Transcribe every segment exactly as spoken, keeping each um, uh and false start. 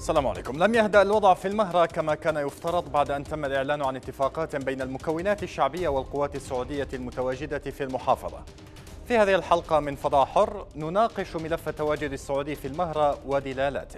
السلام عليكم. لم يهدأ الوضع في المهرة كما كان يفترض بعد أن تم الإعلان عن اتفاقات بين المكونات الشعبية والقوات السعودية المتواجدة في المحافظة. في هذه الحلقة من فضاء حر نناقش ملف التواجد السعودي في المهرة ودلالاته.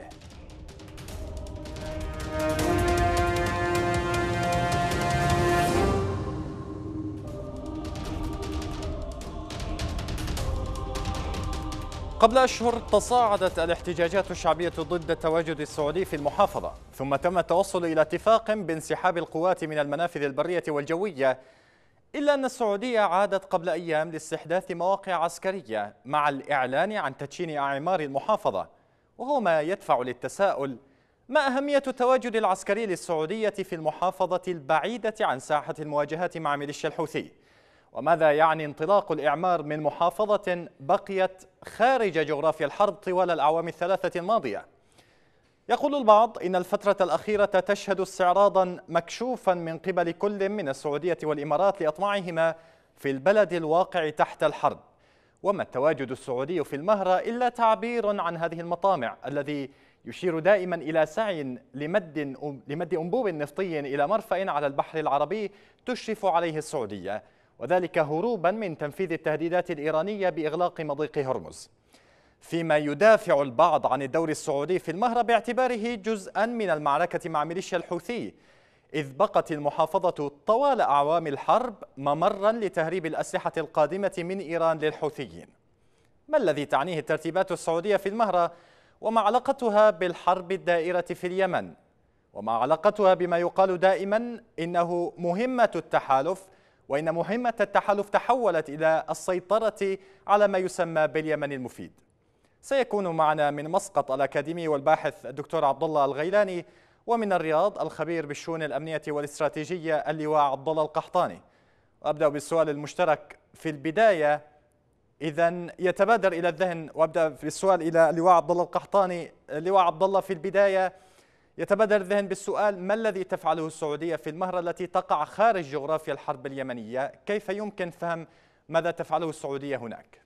قبل أشهر تصاعدت الاحتجاجات الشعبية ضد التواجد السعودي في المحافظة، ثم تم التوصل إلى اتفاق بانسحاب القوات من المنافذ البرية والجوية، إلا أن السعودية عادت قبل أيام لاستحداث مواقع عسكرية مع الإعلان عن تدشين أعمار المحافظة، وهو ما يدفع للتساؤل: ما أهمية التواجد العسكري للسعودية في المحافظة البعيدة عن ساحة المواجهات مع ميليشيا الحوثي؟ وماذا يعني انطلاق الإعمار من محافظة بقيت خارج جغرافيا الحرب طوال الأعوام الثلاثة الماضية؟ يقول البعض إن الفترة الأخيرة تشهد استعراضا مكشوفا من قبل كل من السعودية والإمارات لأطماعهما في البلد الواقع تحت الحرب، وما التواجد السعودي في المهرة إلا تعبير عن هذه المطامع، الذي يشير دائما إلى سعي لمد لمد أنبوب نفطي إلى مرفأ على البحر العربي تشرف عليه السعودية، وذلك هروبا من تنفيذ التهديدات الإيرانية بإغلاق مضيق هرمز. فيما يدافع البعض عن الدور السعودي في المهرة باعتباره جزءا من المعركة مع ميليشيا الحوثي، إذ بقت المحافظة طوال أعوام الحرب ممرا لتهريب الأسلحة القادمة من إيران للحوثيين. ما الذي تعنيه الترتيبات السعودية في المهرة، وما علاقتها بالحرب الدائرة في اليمن، وما علاقتها بما يقال دائما إنه مهمة التحالف، وإن مهمة التحالف تحولت إلى السيطرة على ما يسمى باليمن المفيد؟ سيكون معنا من مسقط الأكاديمي والباحث الدكتور عبد الله الغيلاني، ومن الرياض الخبير بالشؤون الأمنية والاستراتيجية اللواء عبد الله القحطاني. وأبدأ بالسؤال المشترك في البداية، إذا يتبادر إلى الذهن، وأبدأ بالسؤال إلى اللواء عبد الله القحطاني. اللواء عبد الله، في البداية يتبادر الذهن بالسؤال: ما الذي تفعله السعودية في المهرة التي تقع خارج جغرافيا الحرب اليمنية؟ كيف يمكن فهم ماذا تفعله السعودية هناك؟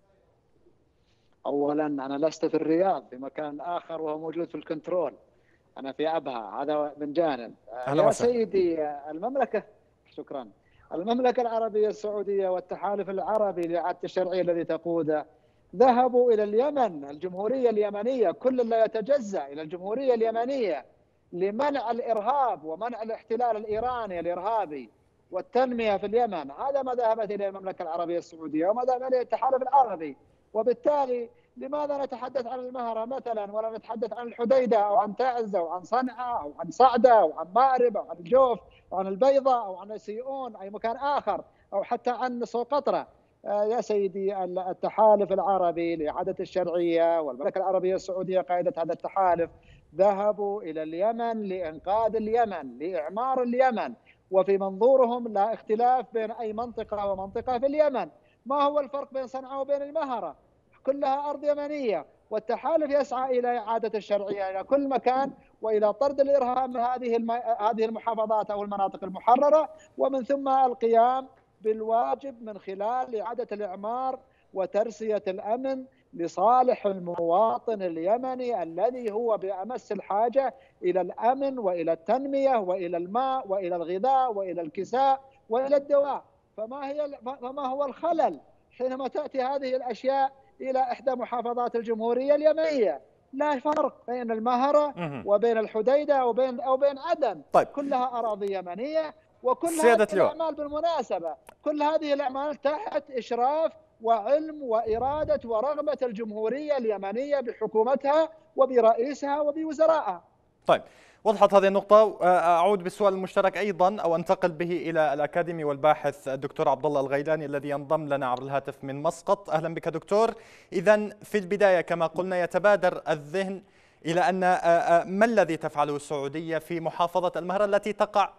أولا أنا لست في الرياض، في مكان آخر وهو موجود في الكنترول. أنا في أبها، هذا من جانب. أهلا يا وسهلا. سيدي، المملكة شكرا المملكة العربية السعودية والتحالف العربي لإعادة الشرعية الذي تقوده ذهبوا إلى اليمن، الجمهورية اليمنية، كل لا يتجزأ إلى الجمهورية اليمنية لمنع الإرهاب ومنع الاحتلال الإيراني الإرهابي والتنمية في اليمن. هذا ما ذهبت إليه المملكة العربية السعودية وما ذهب إليه التحالف العربي. وبالتالي لماذا نتحدث عن المهرة مثلا ولا نتحدث عن الحديدة أو عن تعز أو عن صنعاء أو عن صعدة أو عن مأرب أو عن الجوف أو عن البيضاء أو عن سيئون أي مكان آخر أو حتى عن سقطرى؟ يا سيدي، التحالف العربي لإعادة الشرعية والمملكة العربية السعودية قائدة هذا التحالف ذهبوا إلى اليمن لإنقاذ اليمن، لإعمار اليمن، وفي منظورهم لا اختلاف بين أي منطقة ومنطقة في اليمن. ما هو الفرق بين صنعاء وبين المهرة؟ كلها أرض يمنية، والتحالف يسعى إلى إعادة الشرعية إلى كل مكان وإلى طرد الإرهاب من هذه هذه المحافظات أو المناطق المحررة، ومن ثم القيام بالواجب من خلال إعادة الإعمار وترسية الأمن لصالح المواطن اليمني الذي هو بأمس الحاجة إلى الأمن وإلى التنمية وإلى الماء وإلى الغذاء وإلى الكساء وإلى الدواء. فما هي فما هو الخلل حينما تأتي هذه الأشياء إلى إحدى محافظات الجمهورية اليمنية؟ لا فرق بين المهرة وبين الحديدة وبين أو بين عدن. طيب. كلها أراضي يمنية، وكل هذه الأعمال بالمناسبة كل هذه الأعمال تحت إشراف وعلم وإرادة ورغبة الجمهورية اليمنية بحكومتها وبرئيسها وبوزرائها. طيب، وضحت هذه النقطة. أعود بالسؤال المشترك أيضا، أو أنتقل به إلى الأكاديمي والباحث الدكتور عبد الله الغيلاني الذي ينضم لنا عبر الهاتف من مسقط. أهلا بك دكتور. إذا في البداية كما قلنا يتبادر الذهن إلى أن ما الذي تفعله السعودية في محافظة المهرة التي تقع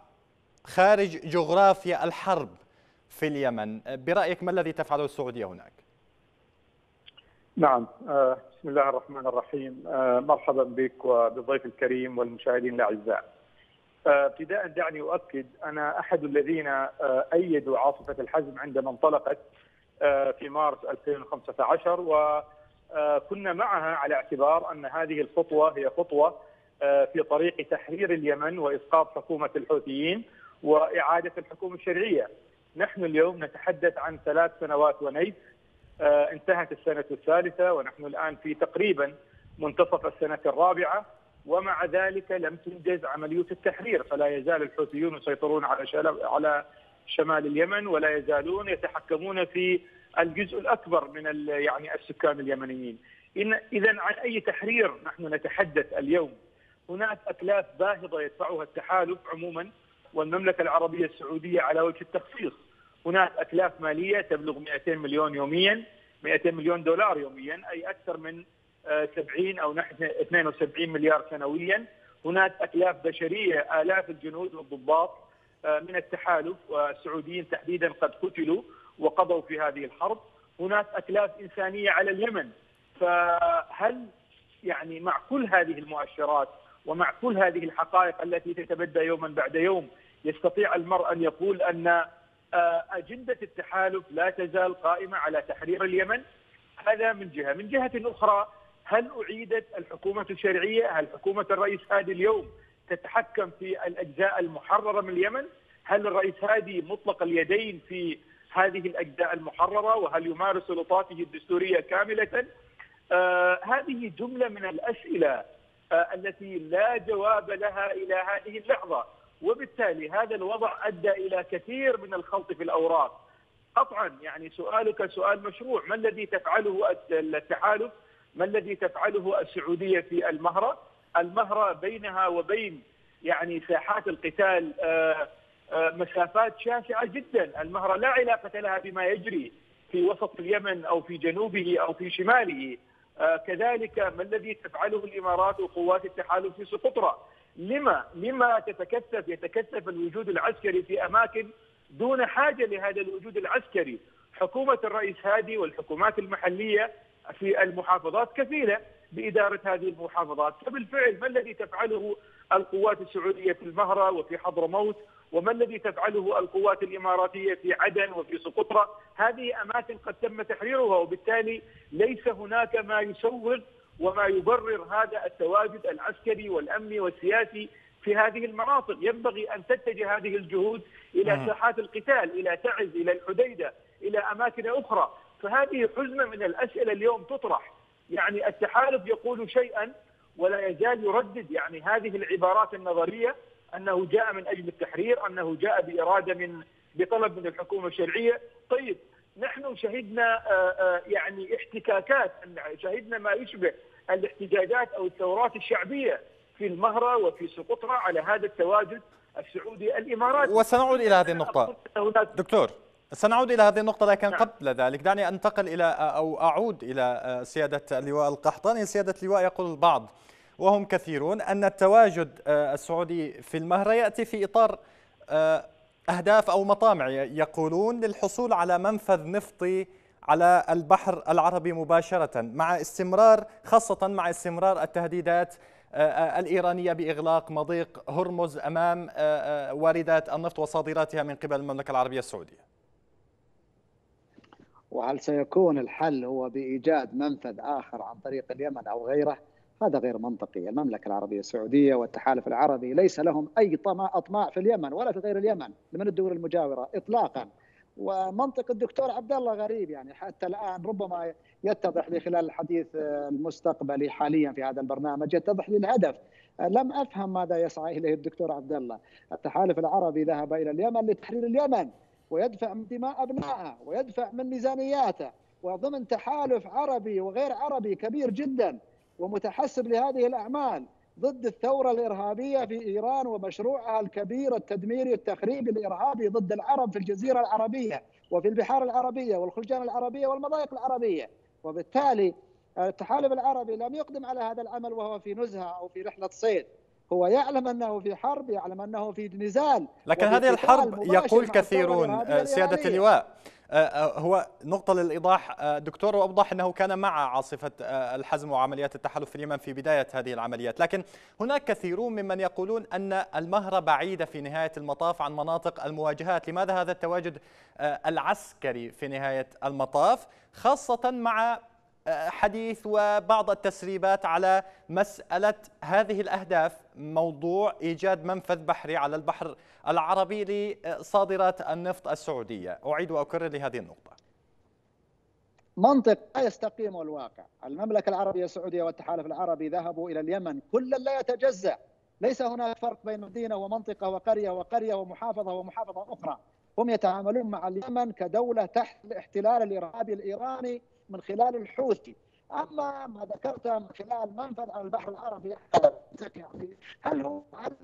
خارج جغرافيا الحرب في اليمن؟ برأيك ما الذي تفعله السعودية هناك؟ نعم، بسم الله الرحمن الرحيم. مرحبا بك وبالضيف الكريم والمشاهدين الأعزاء. ابتداء دعني أؤكد أنا أحد الذين أيدوا عاصفة الحزم عندما انطلقت في مارس ألفين وخمسة عشر، وكنا معها على اعتبار أن هذه الخطوة هي خطوة في طريق تحرير اليمن وإسقاط حكومة الحوثيين وإعادة الحكومة الشرعية. نحن اليوم نتحدث عن ثلاث سنوات ونيف، انتهت السنة الثالثة ونحن الآن في تقريبا منتصف السنة الرابعة، ومع ذلك لم تنجز عملية التحرير، فلا يزال الحوثيون يسيطرون على على شمال اليمن ولا يزالون يتحكمون في الجزء الأكبر من يعني السكان اليمنيين. إذا عن أي تحرير نحن نتحدث اليوم؟ هناك أكلاف باهظة يدفعها التحالف عموما والمملكة العربية السعودية على وجه التخصيص. هناك أكلاف مالية تبلغ مئتين مليون يوميا، مئتين مليون دولار يوميا، أي أكثر من سبعين أو نحو اثنين وسبعين مليار سنويا. هناك أكلاف بشرية، آلاف الجنود والضباط من التحالف والسعوديين تحديدا قد قتلوا وقضوا في هذه الحرب. هناك أكلاف إنسانية على اليمن. فهل يعني مع كل هذه المؤشرات ومع كل هذه الحقائق التي تتبدى يوما بعد يوم يستطيع المرء أن يقول أن أجندة التحالف لا تزال قائمة على تحرير اليمن؟ هذا من جهة. من جهة أخرى، هل أعيدت الحكومة الشرعية؟ هل حكومة الرئيس هادي اليوم تتحكم في الأجزاء المحررة من اليمن؟ هل الرئيس هادي مطلق اليدين في هذه الأجزاء المحررة؟ وهل يمارس سلطاته الدستورية كاملة؟ آه هذه جملة من الأسئلة آه التي لا جواب لها إلى هذه اللحظة، وبالتالي هذا الوضع أدى إلى كثير من الخلط في الأوراق. قطعا يعني سؤالك سؤال مشروع، ما الذي تفعله التحالف؟ ما الذي تفعله السعودية في المهرة؟ المهرة بينها وبين يعني ساحات القتال آه آه مسافات شاسعة جدا. المهرة لا علاقة لها بما يجري في وسط اليمن أو في جنوبه أو في شماله. آه كذلك ما الذي تفعله الإمارات وقوات التحالف في سقطرى؟ لما لما تتكثف يتكثف الوجود العسكري في أماكن دون حاجة لهذا الوجود العسكري؟ حكومة الرئيس هادي والحكومات المحلية في المحافظات كفيلة بإدارة هذه المحافظات. فبالفعل ما الذي تفعله القوات السعودية في المهرة وفي حضرموت؟ وما الذي تفعله القوات الإماراتية في عدن وفي سقطرى؟ هذه أماكن قد تم تحريرها، وبالتالي ليس هناك ما يسوغ وما يبرر هذا التواجد العسكري والأمني والسياسي في هذه المناطق. ينبغي أن تتجه هذه الجهود إلى ساحات القتال، إلى تعز، إلى الحديدة، إلى أماكن أخرى. فهذه حزمة من الأسئلة اليوم تطرح. يعني التحالف يقول شيئا ولا يزال يردد يعني هذه العبارات النظرية، أنه جاء من أجل التحرير، أنه جاء بإرادة من بطلب من الحكومة الشرعية. طيب نحن شهدنا يعني احتكاكات، شهدنا ما يشبه الاحتجاجات أو الثورات الشعبية في المهرة وفي سقطرى على هذا التواجد السعودي الإماراتي. وسنعود إلى هذه النقطة دكتور، سنعود إلى هذه النقطة، لكن نعم. قبل ذلك دعني أنتقل إلى أو أعود إلى سيادة اللواء القحطاني. سيادة اللواء، يقول البعض وهم كثيرون أن التواجد السعودي في المهرة يأتي في إطار أهداف أو مطامع، يقولون للحصول على منفذ نفطي على البحر العربي مباشرة، مع استمرار خاصة مع استمرار التهديدات الإيرانية بإغلاق مضيق هرمز أمام واردات النفط وصادراتها من قبل المملكة العربية السعودية. وهل سيكون الحل هو بإيجاد منفذ آخر عن طريق اليمن أو غيره؟ هذا غير منطقي. المملكة العربية السعودية والتحالف العربي ليس لهم أي طمع أطماع في اليمن ولا في غير اليمن من الدول المجاورة إطلاقا. ومنطق الدكتور عبد الله غريب، يعني حتى الآن ربما يتضح لي خلال الحديث المستقبلي حاليا في هذا البرنامج يتضح لي الهدف. لم أفهم ماذا يسعى إليه الدكتور عبد الله. التحالف العربي ذهب إلى اليمن لتحرير اليمن ويدفع من دماء أبنائه ويدفع من ميزانياته، وضمن تحالف عربي وغير عربي كبير جدا ومتحسب لهذه الأعمال ضد الثورة الإرهابية في إيران ومشروعها الكبير التدميري التخريبي الإرهابي ضد العرب في الجزيرة العربية وفي البحار العربية والخلجان العربية والمضايق العربية. وبالتالي التحالف العربي لم يقدم على هذا العمل وهو في نزهة أو في رحلة صيد، هو يعلم أنه في حرب، يعلم أنه في نزال. لكن هذه الحرب يقول كثيرون سيادة اللواء هو نقطة للإيضاح دكتور، وأوضح أنه كان مع عاصفة الحزم وعمليات التحالف في اليمن في بداية هذه العمليات، لكن هناك كثيرون ممن يقولون أن المهرة بعيدة في نهاية المطاف عن مناطق المواجهات. لماذا هذا التواجد العسكري في نهاية المطاف، خاصة مع حديث وبعض التسريبات على مسألة هذه الأهداف، موضوع إيجاد منفذ بحري على البحر العربي لصادرات النفط السعودية. أعيد وأكرر لهذه النقطة. منطق لا يستقيم الواقع. المملكة العربية السعودية والتحالف العربي ذهبوا إلى اليمن كلا لا يتجزأ. ليس هناك فرق بين مدينة ومنطقة وقرية وقرية ومحافظة ومحافظة أخرى. هم يتعاملون مع اليمن كدولة تحت الاحتلال الإرهابي الإيراني من خلال الحوثي. أما ما ذكرته من خلال منفذ على البحر العربي، هل هو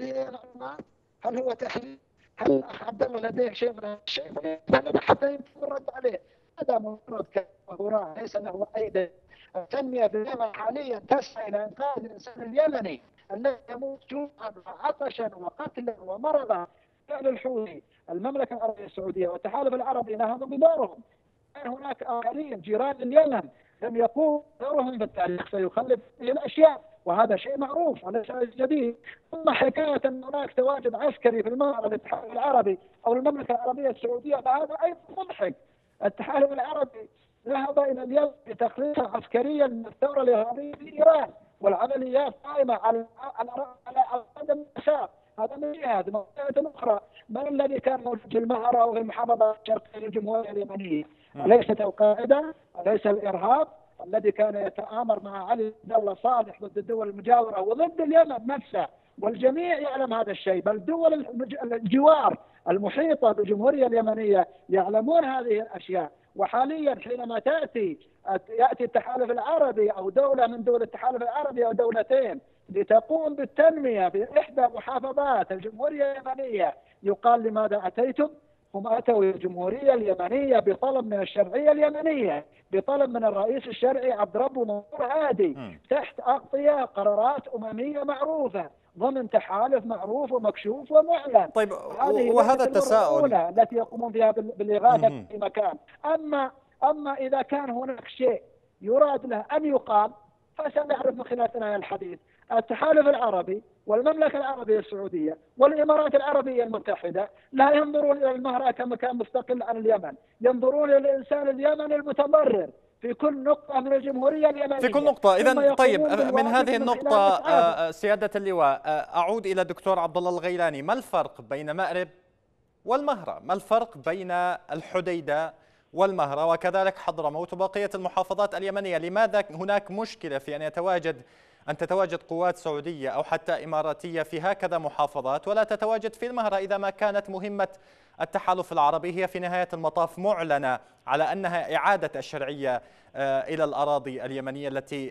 هل هو تحليل؟ هل عبد الله لديه شيء من الشيء حتى يمكن الرد عليه؟ هذا مجرد كلام، ليس له أي التنمية في اليمن حاليا تسعى إلى إنقاذ الإنسان اليمني الذي يموت جوعا وعطشا وقتلا ومرضا فعل الحوثي. المملكة العربية السعودية والتحالف العربي نهضوا بدورهم. كان هناك آخرين جيران اليمن لم يقوموا دورهم في التاريخ سيخلف هذه الأشياء، وهذا شيء معروف وليس جديد. ثم حكاية أن هناك تواجد عسكري في المملكة الاتحاد العربي أو المملكة العربية السعودية فهذا أيضا مضحك. التحالف العربي ذهب إلى اليمن لتخليص عسكريا من الثورة الإرهابية في إيران، والعمليات قائمة على على على قدم الشعب. هذا من جهة. من جهة أخرى، من الذي كان موجود في المهرة وفي المحافظة الشرقية للجمهورية اليمنية؟ أليست القاعدة؟ أليس الإرهاب الذي كان يتآمر مع علي عبد الله صالح ضد الدول المجاورة وضد اليمن نفسها؟ والجميع يعلم هذا الشيء، بل دول الجوار المحيطة بالجمهورية اليمنية يعلمون هذه الأشياء. وحاليا حينما تأتي يأتي التحالف العربي أو دولة من دول التحالف العربي أو دولتين لتقوم بالتنمية في إحدى محافظات الجمهورية اليمنية، يقال لماذا أتيتم؟ هم أتوا إلى الجمهورية اليمنية بطلب من الشرعية اليمنية، بطلب من الرئيس الشرعي عبد ربه منصور هادي، تحت أغطية قرارات أممية معروفة ضمن تحالف معروف ومكشوف ومعلن. طيب، وهذا التساؤل التي يقومون فيها بالإغاثة في مكان. أما أما إذا كان هناك شيء يراد له أن يقال فسنعرف من خلال ثنايا الحديث. التحالف العربي والمملكة العربية السعودية والإمارات العربية المتحدة لا ينظرون إلى المهرة كمكان مستقل عن اليمن، ينظرون إلى الإنسان اليمني المتضرر في كل نقطة من الجمهورية اليمنية. في كل نقطة. إذن طيب، من هذه النقطة سيادة اللواء أعود إلى الدكتور عبد الله الغيلاني. ما الفرق بين مأرب والمهرة؟ ما الفرق بين الحديدة والمهرة وكذلك حضرموت وبقية المحافظات اليمنية؟ لماذا هناك مشكلة في أن يتواجد أن تتواجد قوات سعودية أو حتى إماراتية في هكذا محافظات ولا تتواجد في المهرة، إذا ما كانت مهمة التحالف العربي هي في نهاية المطاف معلنة على أنها إعادة الشرعية إلى الأراضي اليمنية التي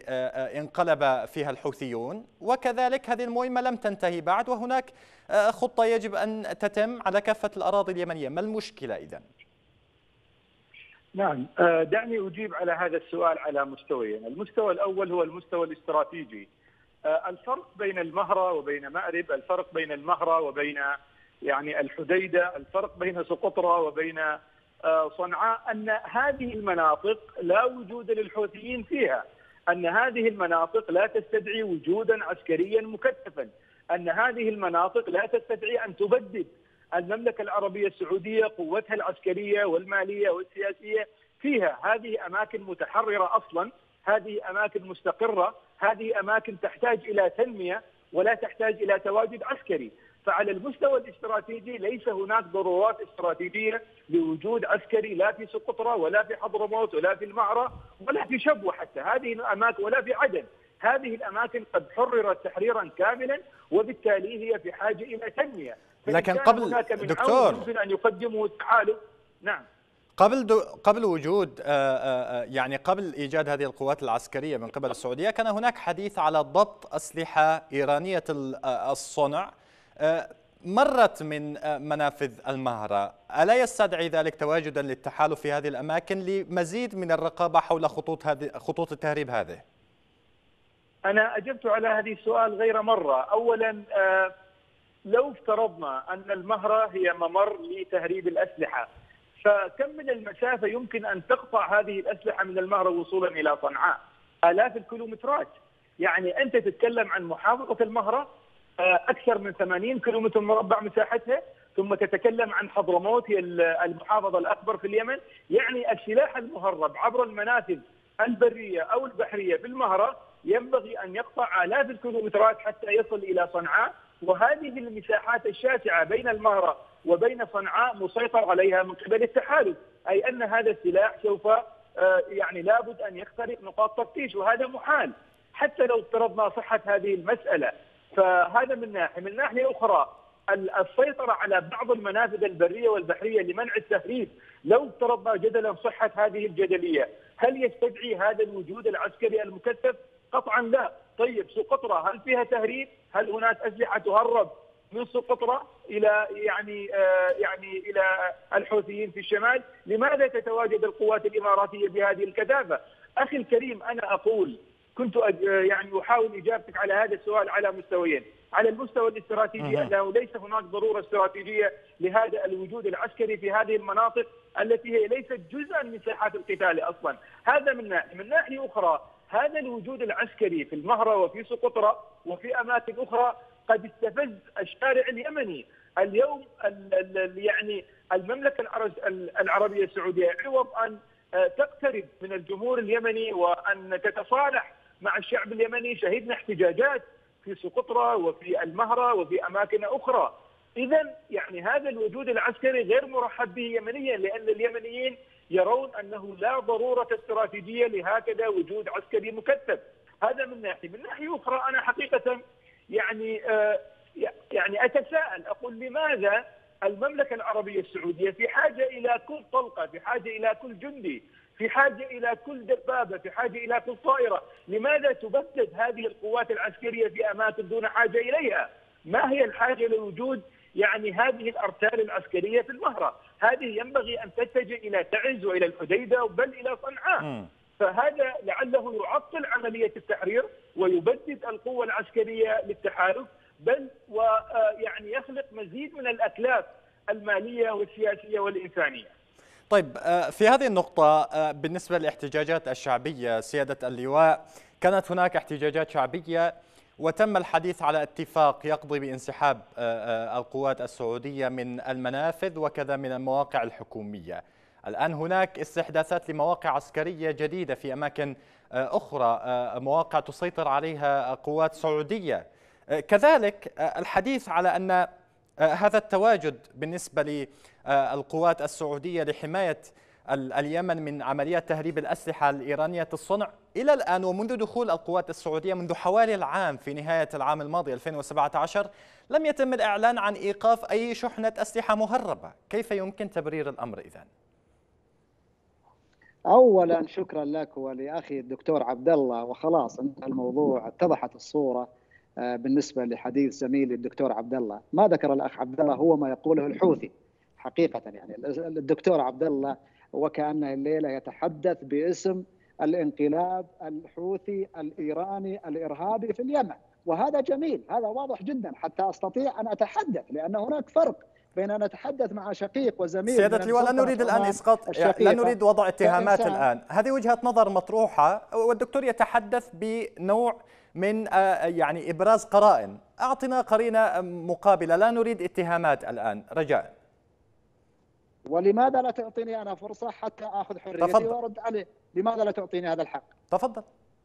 انقلب فيها الحوثيون، وكذلك هذه المهمة لم تنتهي بعد وهناك خطة يجب أن تتم على كافة الأراضي اليمنية. ما المشكلة إذن؟ نعم، دعني أجيب على هذا السؤال على مستويين. المستوى الأول هو المستوى الاستراتيجي. الفرق بين المهرة وبين مأرب، الفرق بين المهرة وبين يعني الحديدة، الفرق بين سقطرى وبين صنعاء أن هذه المناطق لا وجود للحوثيين فيها، أن هذه المناطق لا تستدعي وجودا عسكريا مكثفا، أن هذه المناطق لا تستدعي أن تبدد المملكة العربية السعودية قوتها العسكرية والمالية والسياسية فيها. هذه أماكن متحررة أصلا، هذه أماكن مستقرة، هذه أماكن تحتاج إلى تنمية ولا تحتاج إلى تواجد عسكري. فعلى المستوى الاستراتيجي ليس هناك ضرورات استراتيجية لوجود عسكري لا في سقطرى ولا في حضرموت ولا في المعرة ولا في شبوة حتى هذه الأماكن ولا في عدن. هذه الأماكن قد حررت تحريرا كاملا وبالتالي هي في حاجة إلى تنمية. لكن قبل دكتور يمكن أن يقدموا التحالف. نعم، قبل قبل وجود يعني قبل إيجاد هذه القوات العسكرية من قبل السعودية كان هناك حديث على ضبط أسلحة إيرانية الصنع مرت من منافذ المهرة. ألا يستدعي ذلك تواجدا للتحالف في هذه الأماكن لمزيد من الرقابة حول خطوط هذه خطوط التهريب هذه؟ أنا أجبت على هذه السؤال غير مرة. أولا، لو افترضنا أن المهرة هي ممر لتهريب الأسلحة، فكم من المسافة يمكن أن تقطع هذه الأسلحة من المهرة وصولا إلى صنعاء؟ آلاف الكيلومترات. يعني أنت تتكلم عن محافظة المهرة أكثر من ثمانين كيلومتر مربع مساحتها، ثم تتكلم عن حضرموت هي المحافظة الأكبر في اليمن. يعني السلاح المهرب عبر المنافذ البرية أو البحرية بالمهرة ينبغي أن يقطع آلاف الكيلومترات حتى يصل إلى صنعاء، وهذه المساحات الشاسعة بين المهرة وبين صنعاء مسيطر عليها من قبل التحالف، أي أن هذا السلاح سوف يعني لابد أن يخترق نقاط تفتيش، وهذا محال حتى لو افترضنا صحة هذه المسألة. فهذا من ناحية. من ناحية أخرى السيطرة على بعض المنافذ البرية والبحرية لمنع التهريب، لو افترضنا جدلا صحة هذه الجدلية، هل يستدعي هذا الوجود العسكري المكثف؟ قطعا لا. طيب سقطرى هل فيها تهريب؟ هل هناك أسلحة تهرب من سقطرى إلى يعني آه يعني إلى الحوثيين في الشمال؟ لماذا تتواجد القوات الإماراتية بهذه الكثافة؟ أخي الكريم، أنا أقول كنت يعني أحاول إجابتك على هذا السؤال على مستويين. على المستوى الاستراتيجي أنه ليس هناك ضرورة استراتيجية لهذا الوجود العسكري في هذه المناطق التي هي ليست جزءا من ساحات القتال أصلا. هذا من ناحية. من ناحية أخرى هذا الوجود العسكري في المهرة وفي سقطرى وفي أماكن أخرى قد استفز الشارع اليمني. اليوم يعني المملكة العربية السعودية عوض أن تقترب من الجمهور اليمني وأن تتصالح مع الشعب اليمني، شهدنا احتجاجات في سقطرى وفي المهرة وفي أماكن أخرى. إذا يعني هذا الوجود العسكري غير مرحب به يمنيا، لأن اليمنيين يرون أنه لا ضرورة استراتيجية لهكذا وجود عسكري مكثف. هذا من ناحية. من ناحية أخرى أنا حقيقة يعني آه يعني أتساءل، أقول لماذا المملكة العربية السعودية في حاجة إلى كل طلقة، في حاجة إلى كل جندي، في حاجة إلى كل دبابة، في حاجة إلى كل طائرة؟ لماذا تبدد هذه القوات العسكرية في أماكن دون حاجة إليها؟ ما هي الحاجة لوجود يعني هذه الأرتال العسكرية في المهرة؟ هذه ينبغي أن تتجه إلى تعز وإلى الحديدة بل إلى صنعاء. فهذا لعله يعطل عملية التحرير ويبدد القوة العسكرية للتحالف، بل ويعني يخلق مزيد من الأتلاف المالية والسياسية والإنسانية. طيب، في هذه النقطة بالنسبة للاحتجاجات الشعبية سيادة اللواء، كانت هناك احتجاجات شعبية وتم الحديث على اتفاق يقضي بانسحاب القوات السعودية من المنافذ وكذا من المواقع الحكومية. الآن هناك استحداثات لمواقع عسكرية جديدة في أماكن أخرى، مواقع تسيطر عليها قوات سعودية. كذلك الحديث على أن هذا التواجد بالنسبة للقوات السعودية لحماية اليمن من عمليات تهريب الأسلحة الإيرانية الصنع إلى الآن، ومنذ دخول القوات السعودية منذ حوالي العام في نهاية العام الماضي ألفين وسبعة عشر لم يتم الإعلان عن إيقاف أي شحنة أسلحة مهربة. كيف يمكن تبرير الأمر إذن؟ أولا شكرا لك ولأخي الدكتور عبد الله، وخلاص انتهى الموضوع، اتضحت الصورة بالنسبة لحديث زميلي الدكتور عبد الله. ما ذكر الأخ عبد الله هو ما يقوله الحوثي حقيقة. يعني الدكتور عبد الله وكأنه الليلة يتحدث باسم الانقلاب الحوثي الإيراني الإرهابي في اليمن، وهذا جميل، هذا واضح جدا حتى أستطيع أن أتحدث، لأن هناك فرق بين أن أتحدث مع شقيق وزميل. سيادة اللواء، لا نريد الآن إسقاط، لا نريد وضع اتهامات الآن، هذه وجهة نظر مطروحة والدكتور يتحدث بنوع من يعني إبراز قرائن. أعطنا قرينة مقابلة، لا نريد اتهامات الآن رجاء. ولماذا لا تعطيني أنا فرصة حتى أخذ حريتي وأرد عليه؟ لماذا لا تعطيني هذا الحق؟ تفضل.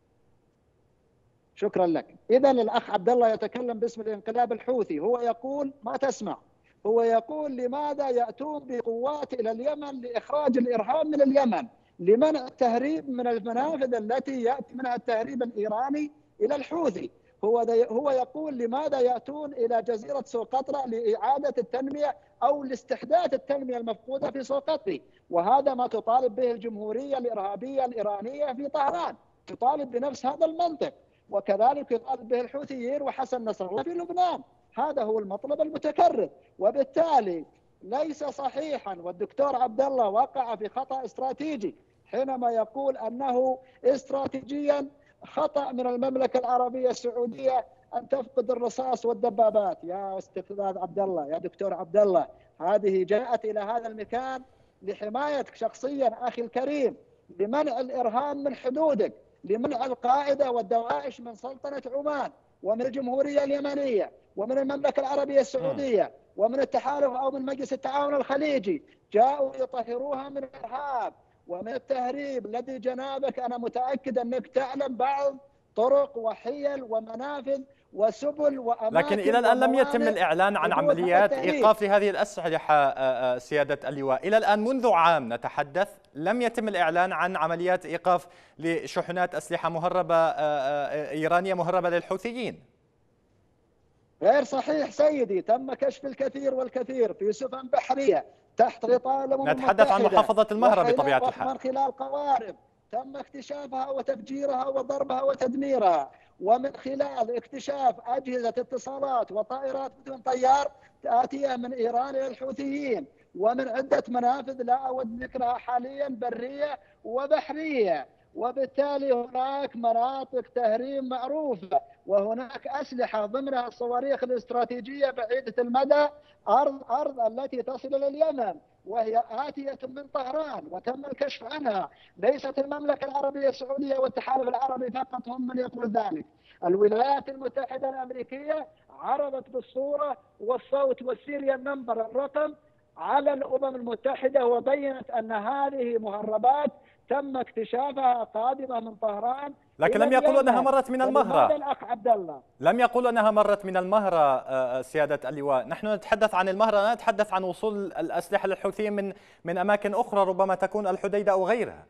شكرا لك. إذا الأخ عبد الله يتكلم باسم الانقلاب الحوثي، هو يقول ما تسمع، هو يقول لماذا يأتون بقوات إلى اليمن لإخراج الإرهاب من اليمن، لمنع التهريب من المنافذ التي يأتي منها التهريب الإيراني إلى الحوثي. هو هو يقول لماذا يأتون إلى جزيرة سقطرى لإعادة التنمية أو لاستحداث التنمية المفقودة في سقطرى، وهذا ما تطالب به الجمهورية الإرهابية الإيرانية في طهران، تطالب بنفس هذا المنطق، وكذلك يطالب به الحوثيين وحسن نصر الله في لبنان. هذا هو المطلب المتكرر، وبالتالي ليس صحيحا، والدكتور عبد الله وقع في خطأ استراتيجي حينما يقول أنه استراتيجيا خطأ من المملكة العربية السعودية أن تفقد الرصاص والدبابات. يا أستاذ عبد الله، يا دكتور عبد الله، هذه جاءت إلى هذا المكان لحمايتك شخصيا أخي الكريم، لمنع الإرهاب من حدودك، لمنع القاعدة والدواعش من سلطنة عمان ومن الجمهورية اليمنية ومن المملكة العربية السعودية ومن التحالف أو من مجلس التعاون الخليجي. جاءوا يطهروها من الإرهاب ومن التهريب الذي جنابك أنا متأكد أنك تعلم بعض طرق وحيل ومنافذ وسبل وأماكن. لكن إلى الآن لم يتم الإعلان عن عمليات إيقاف لهذه الأسلحة سيادة اللواء. إلى الآن منذ عام نتحدث لم يتم الإعلان عن عمليات إيقاف لشحنات أسلحة مهربة إيرانية مهربة للحوثيين. غير صحيح سيدي، تم كشف الكثير والكثير في سفن بحرية تحت غطاء الأمم المتحدة. نتحدث عن محافظة المهرة بطبيعة الحال. من خلال قوارب تم اكتشافها وتفجيرها وضربها وتدميرها، ومن خلال اكتشاف أجهزة اتصالات وطائرات بدون طيار آتية من إيران إلى الحوثيين، ومن عدة منافذ لا أود ذكرها حاليا برية وبحرية. وبالتالي هناك مناطق تهريب معروفة، وهناك أسلحة ضمنها الصواريخ الاستراتيجية بعيدة المدى أرض أرض التي تصل إلى اليمن، وهي آتية من طهران وتم الكشف عنها. ليست المملكة العربية السعودية والتحالف العربي فقط هم من يقول ذلك، الولايات المتحدة الأمريكية عرضت بالصورة والصوت والسيريال نمبر الرقم على الأمم المتحدة، وبينت أن هذه مهربات تم اكتشافها قادمة من طهران. لكن لم يقولوا أنها مرت من المهرة. الأخ عبد الله لم يقولوا أنها مرت من المهرة سيادة اللواء. نحن نتحدث عن المهرة، لا نتحدث عن وصول الأسلحة للحوثيين من من أماكن أخرى ربما تكون الحديدة أو غيرها.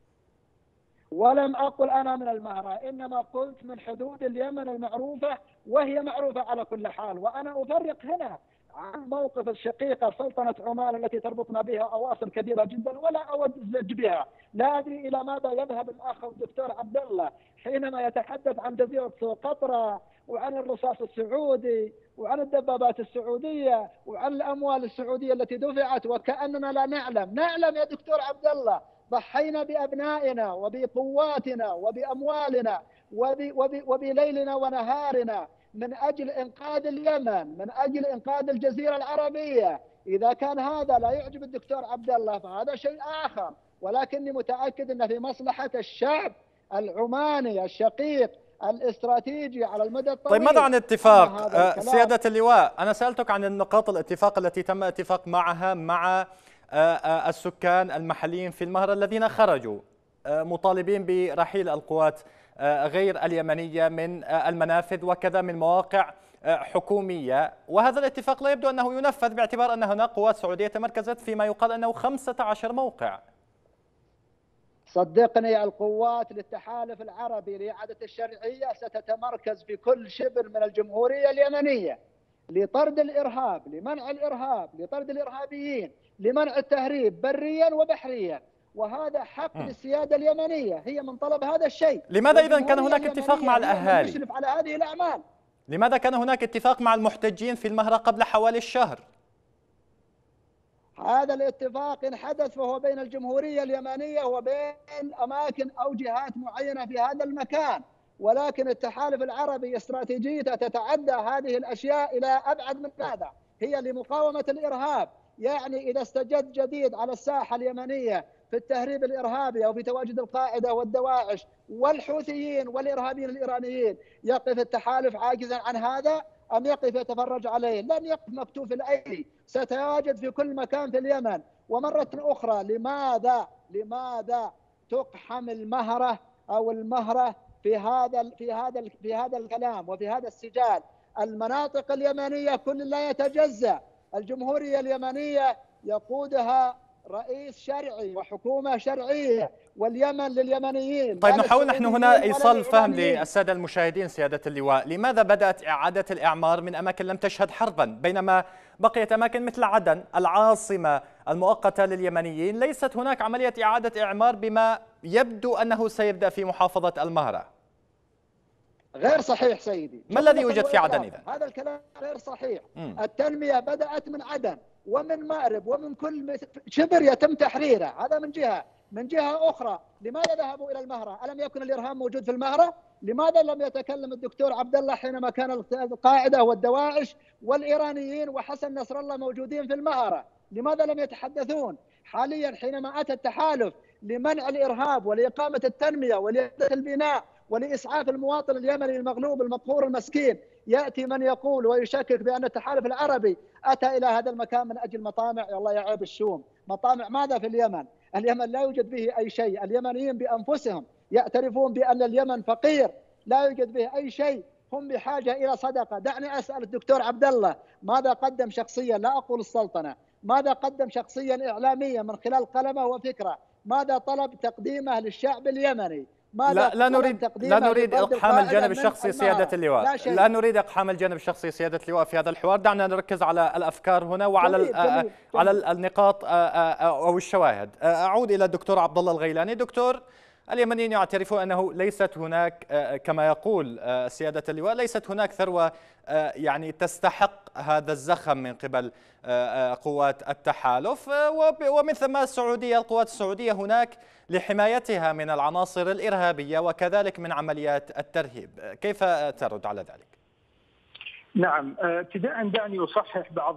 ولم أقل أنا من المهرة، إنما قلت من حدود اليمن المعروفة، وهي معروفة على كل حال. وأنا أفرق هنا عن موقف الشقيقة سلطنة عمان التي تربطنا بها أواصر كبيرة جدا ولا أود الزج بها. لا أدري إلى ماذا يذهب الأخ الدكتور عبد الله حينما يتحدث عن جزيرة سقطرى وعن الرصاص السعودي وعن الدبابات السعودية وعن الأموال السعودية التي دفعت، وكأننا لا نعلم. نعلم يا دكتور عبد الله، ضحينا بأبنائنا وبقواتنا وبأموالنا وبليلنا ونهارنا من أجل إنقاذ اليمن، من أجل إنقاذ الجزيرة العربية. إذا كان هذا لا يعجب الدكتور عبد الله فهذا شيء آخر، ولكني متأكد أن في مصلحة الشعب العماني الشقيق الاستراتيجي على المدى الطويل. طيب ماذا عن اتفاق سيادة اللواء؟ أنا سألتك عن النقاط الاتفاق التي تم اتفاق معها مع السكان المحليين في المهرة الذين خرجوا مطالبين برحيل القوات غير اليمنية من المنافذ وكذا من مواقع حكومية، وهذا الاتفاق لا يبدو أنه ينفذ باعتبار أن هناك قوات سعودية تمركزت فيما يقال أنه خمسة عشر موقع. صدقني القوات للتحالف العربي لإعادة الشرعية ستتمركز في كل شبر من الجمهورية اليمنية لطرد الإرهاب، لمنع الإرهاب، لطرد الإرهابيين، لمنع التهريب بريا وبحريا، وهذا حق م. للسيادة اليمنية، هي من طلب هذا الشيء. لماذا إذا كان هناك اتفاق مع الأهالي؟ يشرف على هذه الأعمال. لماذا كان هناك اتفاق مع المحتجين في المهرة قبل حوالي الشهر؟ هذا الاتفاق إن حدث فهو بين الجمهورية اليمنية وبين أماكن أو جهات معينة في هذا المكان، ولكن التحالف العربي استراتيجيته تتعدى هذه الأشياء إلى أبعد من هذا، هي لمقاومة الإرهاب. يعني إذا استجد جديد على الساحة اليمنية في التهريب الإرهابي أو في تواجد القاعدة والدواعش والحوثيين والإرهابيين الإيرانيين، يقف التحالف عاجزا عن هذا أم يقف يتفرج عليه؟ لن يقف مكتوف الأيدي، سيتواجد في كل مكان في اليمن. ومرة أخرى، لماذا لماذا تقحم المهرة أو المهرة في هذا في هذا في هذا الكلام وفي هذا السجال؟ المناطق اليمنية كل لا يتجزأ، الجمهورية اليمنية يقودها رئيس شرعي وحكومة شرعية، واليمن لليمنيين. طيب نحاول نحن هنا إيصال فهم للسادة المشاهدين سيادة اللواء. لماذا بدأت إعادة الإعمار من أماكن لم تشهد حربا بينما بقيت أماكن مثل عدن العاصمة المؤقتة لليمنيين ليست هناك عملية إعادة إعمار بما يبدو أنه سيبدأ في محافظة المهرة؟ غير صحيح سيدي. ما الذي يوجد في عدن إذا؟ هذا الكلام غير صحيح. م. التنمية بدأت من عدن ومن مأرب ومن كل شبر يتم تحريره، هذا من جهة. من جهة أخرى، لماذا ذهبوا إلى المهرة؟ ألم يكن الإرهاب موجود في المهرة؟ لماذا لم يتكلم الدكتور عبد الله حينما كان القاعدة والدواعش والإيرانيين وحسن نصر الله موجودين في المهرة؟ لماذا لم يتحدثون؟ حاليا حينما أتى التحالف لمنع الإرهاب ولإقامة التنمية ولإعادة البناء ولإسعاف المواطن اليمني المغلوب المقهور المسكين، يأتي من يقول ويشكك بأن التحالف العربي أتى إلى هذا المكان من أجل مطامع. الله يعيب الشوم، مطامع ماذا في اليمن؟ اليمن لا يوجد به أي شيء، اليمنيين بأنفسهم يعترفون بأن اليمن فقير، لا يوجد به أي شيء، هم بحاجة إلى صدقة. دعني أسأل الدكتور عبد الله ماذا قدم شخصيا، لا أقول السلطنة، ماذا قدم شخصيا إعلاميا من خلال قلمه وفكرة؟ ماذا طلب تقديمه للشعب اليمني؟ ماذا لا لا نريد لا نريد اقحام الجانب الشخصي سياده اللواء، لا, لا نريد اقحام الجانب الشخصي سياده اللواء في هذا الحوار. دعنا نركز على الافكار هنا وعلى جميل جميل جميل. على النقاط او الشواهد. اعود الى الدكتور عبد الله الغيلاني. دكتور، اليمنيين يعترفون أنه ليست هناك كما يقول سيادة اللواء ليست هناك ثروة يعني تستحق هذا الزخم من قبل قوات التحالف، ومن ثم السعودية القوات السعودية هناك لحمايتها من العناصر الإرهابية وكذلك من عمليات الترهيب. كيف ترد على ذلك؟ نعم، ابتداء دعني أصحح بعض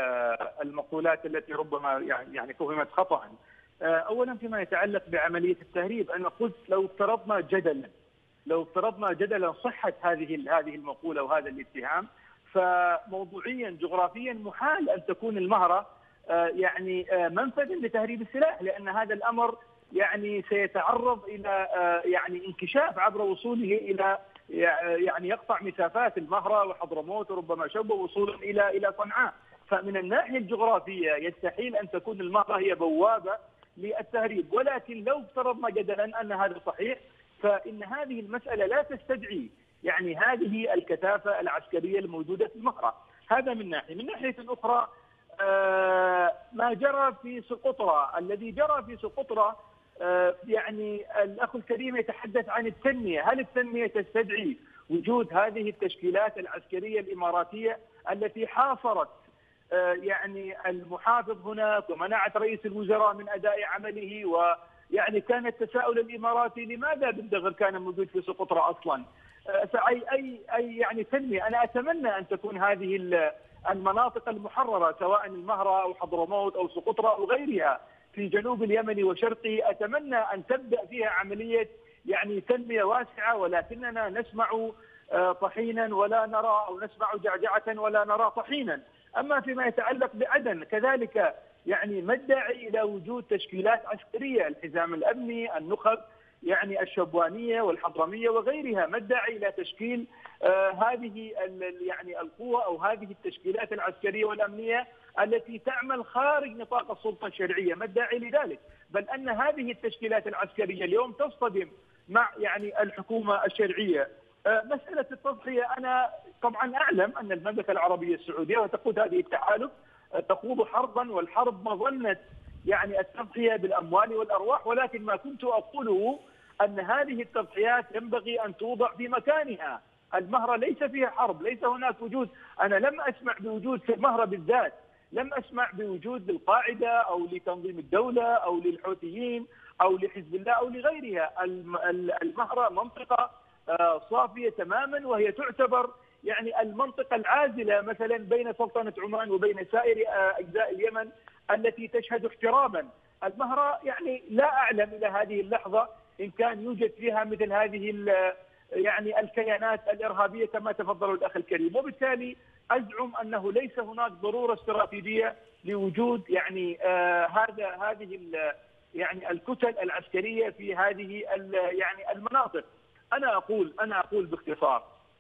المقولات التي ربما يعني فهمت خطأ. اولا فيما يتعلق بعمليه التهريب، انا قلت لو افترضنا جدلا لو افترضنا جدلا صحه هذه هذه المقوله وهذا الاتهام، فموضوعيا جغرافيا محال ان تكون المهره يعني منفذا لتهريب السلاح، لان هذا الامر يعني سيتعرض الى يعني انكشاف عبر وصوله الى يعني يقطع مسافات المهره وحضرموت وربما شبه وصولا الى الى صنعاء. فمن الناحيه الجغرافيه يستحيل ان تكون المهره هي بوابه للتهريب، ولكن لو افترضنا جدلا ان هذا صحيح فان هذه المساله لا تستدعي يعني هذه الكثافه العسكريه الموجوده في المهره. هذا من ناحيه، من ناحيه اخرى آه ما جرى في سقطرى، الذي جرى في سقطرى آه يعني الاخ الكريم يتحدث عن التنميه، هل التنميه تستدعي وجود هذه التشكيلات العسكريه الاماراتيه التي حاصرت يعني المحافظ هناك ومنعت رئيس الوزراء من اداء عمله؟ ويعني كان التساؤل الاماراتي لماذا بن دغر كان موجود في سقطرى اصلا؟ اي اي اي يعني تنميه. انا اتمنى ان تكون هذه المناطق المحرره سواء المهره او حضرموت او سقطرى او غيرها في جنوب اليمن وشرقه، اتمنى ان تبدا فيها عمليه يعني تنميه واسعه، ولكننا نسمع طحينا ولا نرى، او نسمع جعجعه ولا نرى طحينا. اما فيما يتعلق بعدن كذلك يعني ما الداعي الى وجود تشكيلات عسكريه، الحزام الامني، النخب يعني الشبوانيه والحضرميه وغيرها، ما الداعي الى تشكيل آه هذه يعني القوى او هذه التشكيلات العسكريه والامنيه التي تعمل خارج نطاق السلطه الشرعيه؟ ما الداعي لذلك؟ بل ان هذه التشكيلات العسكريه اليوم تصطدم مع يعني الحكومه الشرعيه. مسألة التضحية، أنا طبعا أعلم أن المملكة العربية السعودية وتقود هذه التحالف تخوض حربا، والحرب مظنة يعني التضحية بالأموال والأرواح، ولكن ما كنت أقوله أن هذه التضحيات ينبغي أن توضع في مكانها. المهرة ليس فيها حرب، ليس هناك وجود، أنا لم أسمع بوجود في المهرة بالذات، لم أسمع بوجود للقاعدة أو لتنظيم الدولة أو للحوثيين أو لحزب الله أو لغيرها. المهرة منطقة صافية تماما، وهي تعتبر يعني المنطقة العازلة مثلا بين سلطنة عمان وبين سائر أجزاء اليمن التي تشهد احترابا. المهرة يعني لا أعلم إلى هذه اللحظة إن كان يوجد فيها مثل هذه يعني الكيانات الإرهابية كما تفضل الأخ الكريم، وبالتالي أزعم أنه ليس هناك ضرورة استراتيجية لوجود يعني آه هذا هذه يعني الكتل العسكرية في هذه يعني المناطق. أنا أقول أنا أقول باختصار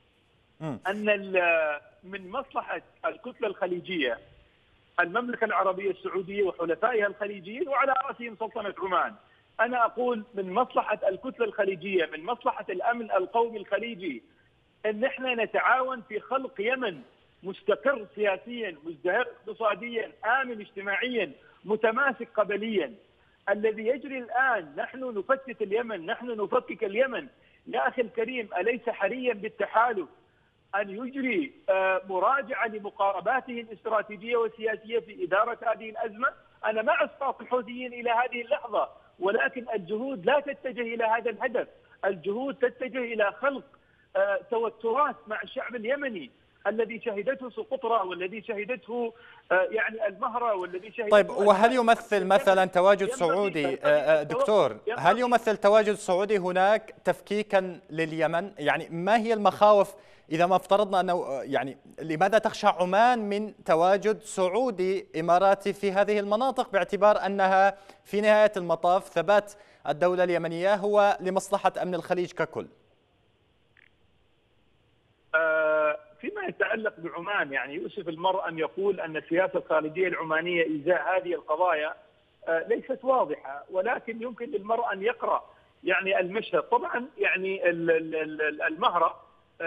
أن من مصلحة الكتلة الخليجية المملكة العربية السعودية وحلفائها الخليجيين وعلى رأسهم سلطنة عمان، أنا أقول من مصلحة الكتلة الخليجية، من مصلحة الأمن القومي الخليجي، أن احنا نتعاون في خلق يمن مستقر سياسيا، مزدهر اقتصاديا، آمن اجتماعيا، متماسك قبليا. الذي يجري الآن نحن نفتت اليمن، نحن نفكك اليمن. يا أخي الكريم، أليس حريا بالتحالف أن يجري مراجعة لمقارباته الاستراتيجية والسياسية في إدارة هذه الأزمة؟ أنا مع إسقاط الحوثيين إلى هذه اللحظة، ولكن الجهود لا تتجه إلى هذا الهدف، الجهود تتجه إلى خلق توترات مع الشعب اليمني. الذي شهدته سقطرى والذي شهدته يعني المهرة والذي شهدته. طيب، وهل يمثل مثلا تواجد سعودي دكتور هل يمثل تواجد سعودي هناك تفكيكا لليمن؟ يعني ما هي المخاوف إذا ما افترضنا أنه يعني لماذا تخشى عمان من تواجد سعودي إماراتي في هذه المناطق، باعتبار أنها في نهاية المطاف ثبات الدولة اليمنية هو لمصلحة أمن الخليج ككل؟ فيما يتعلق بعمان، يعني يؤسف المرء أن يقول أن السياسة الخارجية العمانية إزاء هذه القضايا ليست واضحة، ولكن يمكن للمرء أن يقرأ يعني المشهد. طبعا يعني المهرة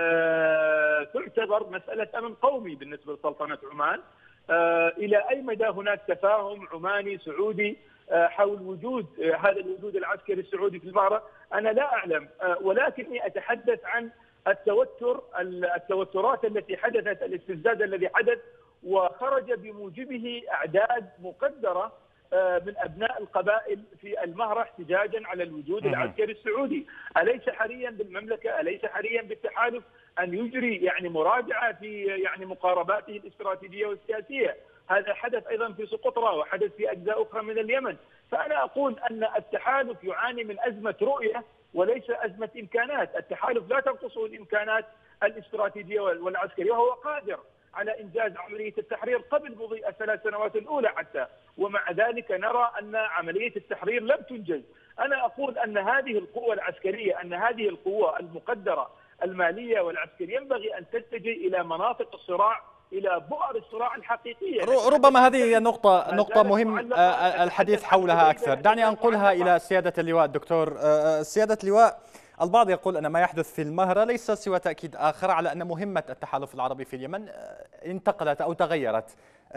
تعتبر مسألة أمن قومي بالنسبة لسلطنة عمان. إلى أي مدى هناك تفاهم عماني سعودي حول وجود هذا الوجود العسكري السعودي في المهرة أنا لا أعلم، ولكني أتحدث عن التوتر التوترات التي حدثت، الاستفزاز الذي حدث وخرج بموجبه أعداد مقدرة من أبناء القبائل في المهرة احتجاجا على الوجود العسكري السعودي. أليس حريا بالمملكة، أليس حريا بالتحالف أن يجري يعني مراجعة في يعني مقارباته الاستراتيجية والسياسية؟ هذا حدث أيضا في سقطرى وحدث في أجزاء أخرى من اليمن. فأنا أقول أن التحالف يعاني من أزمة رؤية وليس أزمة إمكانات. التحالف لا تنقصه الإمكانات الاستراتيجية والعسكرية، وهو قادر على إنجاز عملية التحرير قبل مضي الثلاث سنوات الأولى حتى، ومع ذلك نرى أن عملية التحرير لم تنجز. أنا أقول أن هذه القوة العسكرية، أن هذه القوة المقدرة المالية والعسكرية ينبغي أن تتجه إلى مناطق الصراع، إلى بؤر الصراع الحقيقية. ربما هذه هي نقطة نقطة مهم الحديث حولها أكثر. دعني أنقلها إلى سيادة اللواء. دكتور سيادة اللواء، البعض يقول أن ما يحدث في المهرة ليس سوى تأكيد آخر على أن مهمة التحالف العربي في اليمن انتقلت أو تغيرت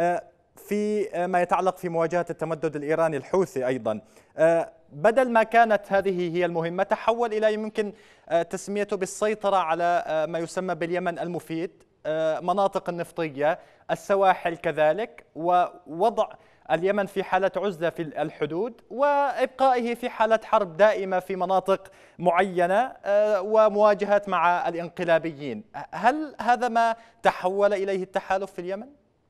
في ما يتعلق في مواجهة التمدد الإيراني الحوثي. أيضا بدل ما كانت هذه هي المهمة تحول إلى يمكن تسميته بالسيطرة على ما يسمى باليمن المفيد، مناطق النفطية، السواحل كذلك، ووضع اليمن في حالة عزلة في الحدود وإبقائه في حالة حرب دائمة في مناطق معينة ومواجهات مع الانقلابيين. هل هذا ما تحول إليه التحالف في اليمن؟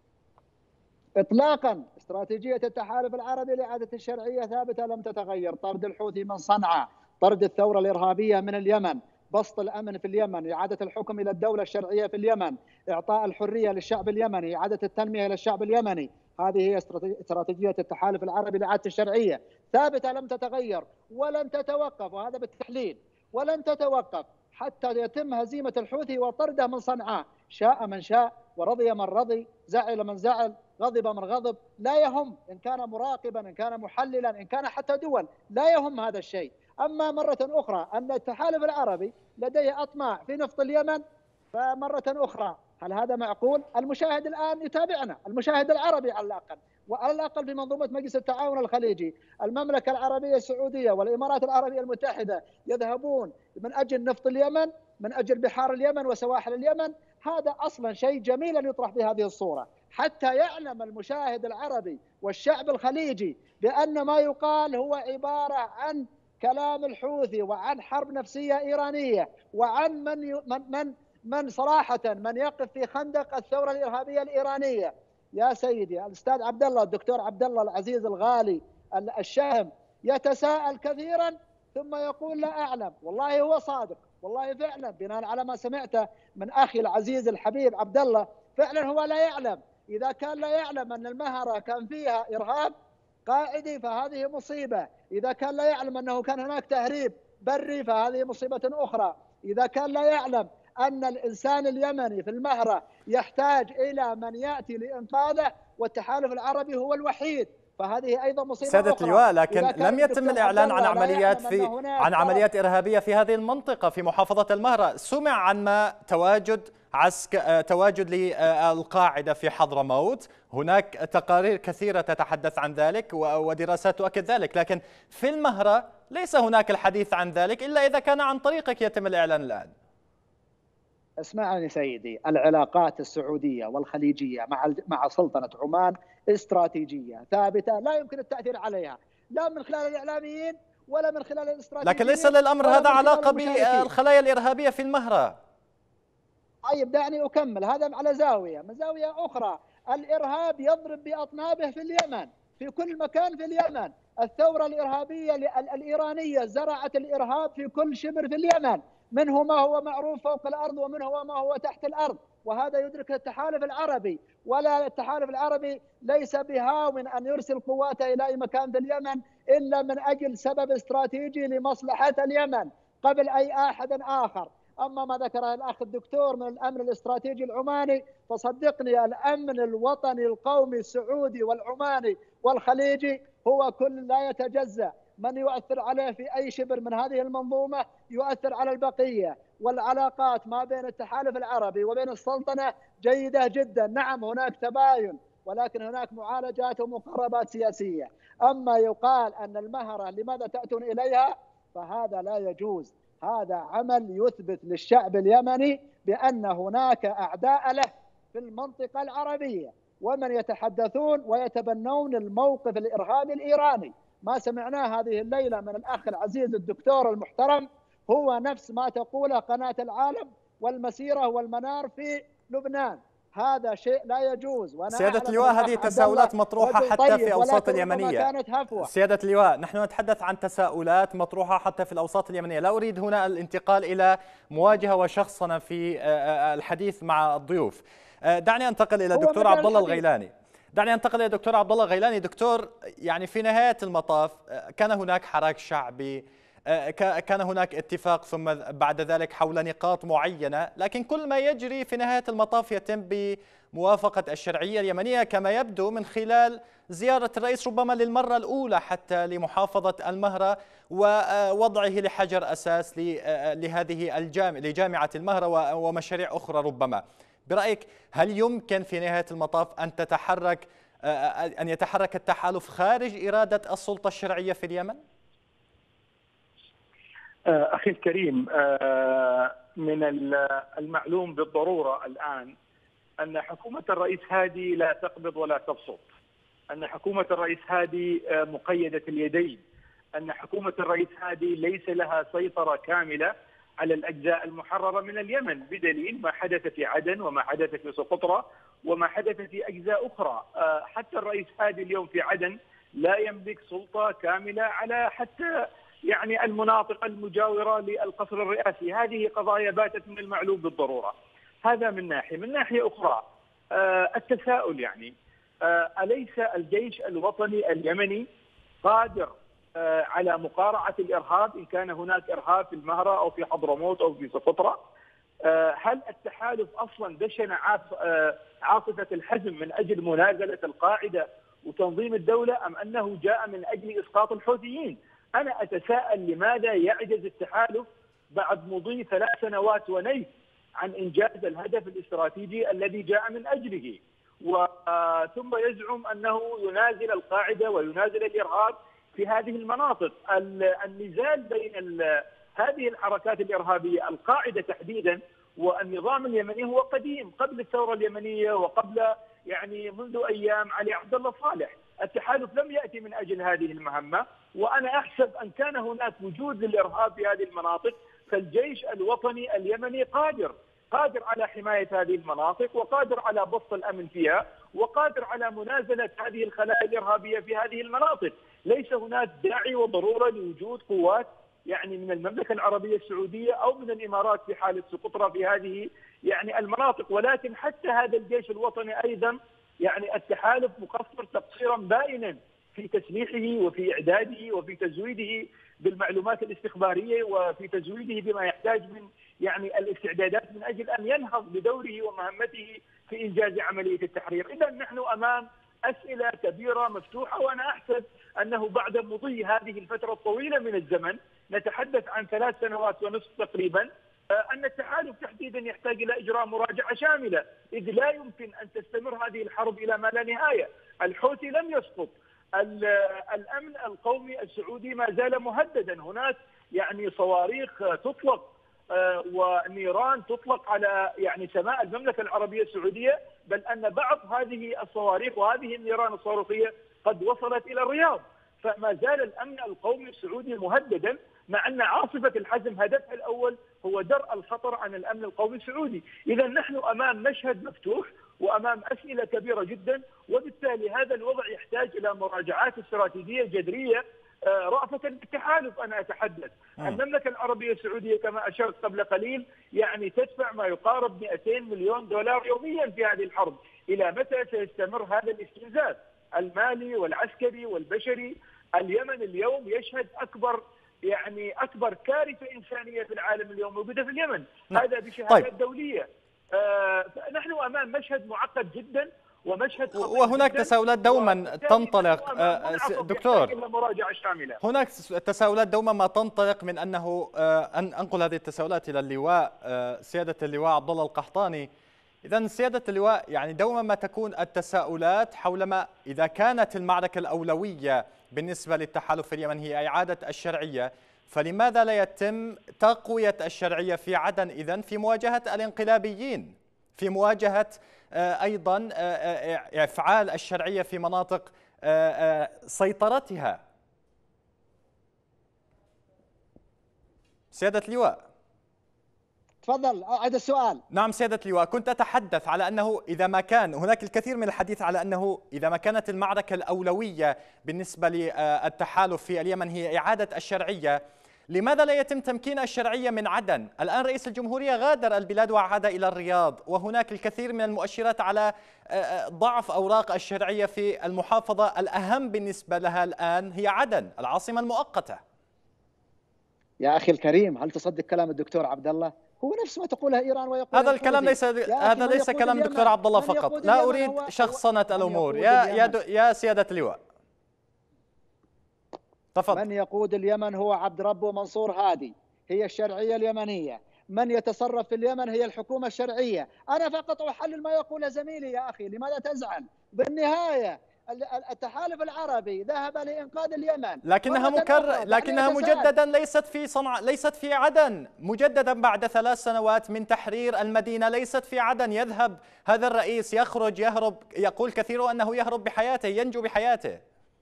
إطلاقا. استراتيجية التحالف العربي لإعادة الشرعية ثابتة لم تتغير: طرد الحوثي من صنعاء، طرد الثورة الإرهابية من اليمن، بسط الأمن في اليمن، إعادة الحكم إلى الدولة الشرعية في اليمن، إعطاء الحرية للشعب اليمني، إعادة التنمية للشعب اليمني. هذه هي استراتيجية التحالف العربي لإعادة الشرعية، ثابتة لم تتغير ولن تتوقف، وهذا بالتحليل، ولن تتوقف حتى يتم هزيمة الحوثي وطرده من صنعاء. شاء من شاء ورضي من رضي، زعل من زعل، غضب من غضب، لا يهم إن كان مراقبا، إن كان محللا، إن كان حتى دول، لا يهم هذا الشيء. أما مرة أخرى أن التحالف العربي لديه أطماع في نفط اليمن، فمرة أخرى هل هذا معقول؟ المشاهد الآن يتابعنا، المشاهد العربي على الأقل، وعلى الأقل في منظومة مجلس التعاون الخليجي، المملكة العربية السعودية والإمارات العربية المتحدة يذهبون من أجل نفط اليمن، من أجل بحار اليمن وسواحل اليمن. هذا أصلا شيء جميل أن يطرح بهذه الصورة، حتى يعلم المشاهد العربي والشعب الخليجي بأن ما يقال هو عبارة عن كلام الحوثي وعن حرب نفسية إيرانية، وعن من من من, من صراحة من يقف في خندق الثورة الإرهابية الإيرانية. يا سيدي الأستاذ عبد الله، الدكتور عبد الله العزيز الغالي الشهم، يتساءل كثيرا ثم يقول لا أعلم. والله هو صادق، والله فعلا بناء على ما سمعته من أخي العزيز الحبيب عبد الله، فعلا هو لا يعلم. إذا كان لا يعلم أن المهرة كان فيها إرهاب قاعدي فهذه مصيبة، إذا كان لا يعلم أنه كان هناك تهريب بري فهذه مصيبة أخرى، إذا كان لا يعلم أن الإنسان اليمني في المهرة يحتاج إلى من يأتي لإنقاذه والتحالف العربي هو الوحيد، فهذه أيضا مصيبة سيادة أخرى. اللواء، لكن لم يتم الإعلان عن عمليات في عن عمليات إرهابية في هذه المنطقة في محافظة المهرة. سمع عن ما تواجد عسك... تواجد للقاعدة في حضرموت، هناك تقارير كثيرة تتحدث عن ذلك ودراسات تؤكد ذلك، لكن في المهرة ليس هناك الحديث عن ذلك إلا إذا كان عن طريقك يتم الإعلان الآن. اسمعني سيدي، العلاقات السعودية والخليجية مع مع سلطنة عمان استراتيجية ثابتة لا يمكن التأثير عليها، لا من خلال الإعلاميين ولا من خلال الاستراتيجيين. لكن ليس للأمر هذا علاقة بالخلايا الإرهابية في المهرة. طيب دعني أكمل. هذا على زاوية. من زاوية أخرى الإرهاب يضرب بأطنابه في اليمن، في كل مكان في اليمن. الثورة الإرهابية الإيرانية زرعت الإرهاب في كل شبر في اليمن، منه ما هو معروف فوق الأرض ومنه ما هو تحت الأرض، وهذا يدرك التحالف العربي. ولا التحالف العربي ليس بهاون أن يرسل قواته إلى أي مكان في اليمن إلا من أجل سبب استراتيجي لمصلحة اليمن قبل أي أحد آخر. أما ما ذكره الأخ الدكتور من الأمن الاستراتيجي العماني، فصدقني الأمن الوطني القومي السعودي والعماني والخليجي هو كل لا يتجزأ. من يؤثر عليه في أي شبر من هذه المنظومة يؤثر على البقية. والعلاقات ما بين التحالف العربي وبين السلطنة جيدة جدا. نعم هناك تباين، ولكن هناك معالجات ومقاربات سياسية. أما يقال أن المهرة لماذا تأتون إليها فهذا لا يجوز. هذا عمل يثبت للشعب اليمني بأن هناك أعداء له في المنطقة العربية، ومن يتحدثون ويتبنون الموقف الإرهابي الإيراني. ما سمعناه هذه الليلة من الأخ العزيز الدكتور المحترم هو نفس ما تقوله قناة العالم والمسيرة والمنار في لبنان. هذا شيء لا يجوز. وأنا سيادة اللواء هذه تساؤلات مطروحة حتى في أوساط اليمنية. سيادة اللواء نحن نتحدث عن تساؤلات مطروحة حتى في الأوساط اليمنية. لا أريد هنا الانتقال إلى مواجهة وشخصنة في الحديث مع الضيوف. دعني أنتقل إلى دكتور عبد الله الغيلاني. دعني أنتقل إلى دكتور عبد الله الغيلاني. دكتور، يعني في نهاية المطاف كان هناك حراك شعبي، كان هناك اتفاق ثم بعد ذلك حول نقاط معينة، لكن كل ما يجري في نهاية المطاف يتم بموافقة الشرعية اليمنية كما يبدو من خلال زيارة الرئيس ربما للمرة الأولى حتى لمحافظة المهرة ووضعه لحجر أساس لهذه الجامعة لجامعة المهرة ومشاريع أخرى. ربما برأيك هل يمكن في نهاية المطاف أن تتحرك أن يتحرك التحالف خارج إرادة السلطة الشرعية في اليمن؟ أخي الكريم، من المعلوم بالضرورة الآن أن حكومة الرئيس هادي لا تقبض ولا تبسط، أن حكومة الرئيس هادي مقيدة اليدين، أن حكومة الرئيس هادي ليس لها سيطرة كاملة على الأجزاء المحررة من اليمن، بدليل ما حدث في عدن وما حدث في سقطرى وما حدث في أجزاء أخرى. حتى الرئيس هادي اليوم في عدن لا يملك سلطة كاملة على حتى يعني المناطق المجاورة للقصر الرئاسي. هذه قضايا باتت من المعلوم بالضرورة. هذا من ناحية. من ناحية أخرى التساؤل يعني أليس الجيش الوطني اليمني قادر على مقارعة الإرهاب إن كان هناك إرهاب في المهرة أو في حضرموت أو في سقطرى؟ هل التحالف أصلا دشن عاصفة الحزم من أجل منازلة القاعدة وتنظيم الدولة، أم أنه جاء من أجل إسقاط الحوثيين؟ أنا أتساءل لماذا يعجز التحالف بعد مضي ثلاث سنوات ونيف عن إنجاز الهدف الاستراتيجي الذي جاء من أجله، وثم يزعم أنه ينازل القاعدة وينازل الإرهاب في هذه المناطق. النزال بين هذه الحركات الإرهابية، القاعدة تحديدا والنظام اليمني، هو قديم قبل الثورة اليمنية وقبل يعني منذ أيام علي عبد الله صالح. التحالف لم يأتي من أجل هذه المهمة، وأنا أحسب أن كان هناك وجود للإرهاب في هذه المناطق فالجيش الوطني اليمني قادر قادر على حماية هذه المناطق، وقادر على بسط الأمن فيها، وقادر على منازلة هذه الخلايا الإرهابية في هذه المناطق. ليس هناك داعي وضرورة لوجود قوات يعني من المملكة العربية السعودية أو من الإمارات في حالة سقطرى في هذه يعني المناطق. ولكن حتى هذا الجيش الوطني أيضا يعني التحالف مقصر تقصيرا بائنا في تسليحه وفي إعداده وفي تزويده بالمعلومات الاستخبارية وفي تزويده بما يحتاج من يعني الاستعدادات من أجل أن ينهض بدوره ومهمته في إنجاز عملية التحرير. إذا نحن أمام أسئلة كبيرة مفتوحة، وأنا أحسب أنه بعد مضي هذه الفترة الطويلة من الزمن، نتحدث عن ثلاث سنوات ونصف تقريبا، أن التحالف تحديدا يحتاج إلى إجراء مراجعة شاملة، إذ لا يمكن أن تستمر هذه الحرب إلى ما لا نهاية. الحوثي لم يسقط، الأمن القومي السعودي ما زال مهددا، هناك يعني صواريخ تطلق ونيران تطلق على يعني سماء المملكة العربية السعودية، بل أن بعض هذه الصواريخ وهذه النيران الصاروخية قد وصلت إلى الرياض. فما زال الأمن القومي السعودي مهددا مع أن عاصفة الحزم هدفها الأول هو درء الخطر عن الأمن القومي السعودي. إذا نحن أمام مشهد مفتوح وأمام أسئلة كبيرة جدا، وبالتالي هذا الوضع يحتاج إلى مراجعات استراتيجية جذرية رأفة بالتحالف. أنا أتحدث المملكة العربية السعودية كما أشرت قبل قليل يعني تدفع ما يقارب مئتين مليون دولار يوميا في هذه الحرب. إلى متى سيستمر هذا الاستنزاف المالي والعسكري والبشري؟ اليمن اليوم يشهد أكبر يعني أكبر كارثة إنسانية في العالم اليوم موجودة في اليمن. هذا بشهادات طيب. دولية. آه نحن أمام مشهد معقد جدا ومشهد وهناك تساؤلات دوما تنطلق دكتور، هناك تساؤلات دوما ما تنطلق من أنه أن أنقل هذه التساؤلات إلى اللواء سيادة اللواء عبد الله القحطاني. إذا سيادة اللواء يعني دوما ما تكون التساؤلات حول ما إذا كانت المعركة الأولوية بالنسبة للتحالف اليمني هي إعادة الشرعية، فلماذا لا يتم تقوية الشرعية في عدن إذن في مواجهة الانقلابيين، في مواجهة أيضا إفعال الشرعية في مناطق سيطرتها؟ سيادة اللواء تفضل أعد السؤال. نعم سيادة اللواء، كنت أتحدث على أنه إذا ما كان هناك الكثير من الحديث على أنه إذا ما كانت المعركة الأولوية بالنسبة للتحالف في اليمن هي إعادة الشرعية، لماذا لا يتم تمكين الشرعية من عدن؟ الآن رئيس الجمهورية غادر البلاد وعاد إلى الرياض، وهناك الكثير من المؤشرات على ضعف أوراق الشرعية في المحافظة الأهم بالنسبة لها الآن هي عدن العاصمة المؤقتة. يا أخي الكريم، هل تصدق كلام الدكتور عبد الله؟ هو نفس ما تقولها إيران ويقول هذا الكلام ليس هذا ليس كلام الدكتور عبد الله فقط، لا أريد شخصنة الأمور يا يا يا سيادة اللواء. تفضل. من يقود اليمن هو عبد ربه منصور هادي، هي الشرعية اليمنية. من يتصرف في اليمن هي الحكومة الشرعية. أنا فقط أحلل ما يقول زميلي. يا أخي لماذا تزعل؟ بالنهاية التحالف العربي ذهب لإنقاذ اليمن، لكنها مكرر لكنها مجددا ليست في صنعاء، ليست في عدن، مجددا بعد ثلاث سنوات من تحرير المدينة ليست في عدن. يذهب هذا الرئيس يخرج يهرب، يقول كثير أنه يهرب بحياته ينجو بحياته.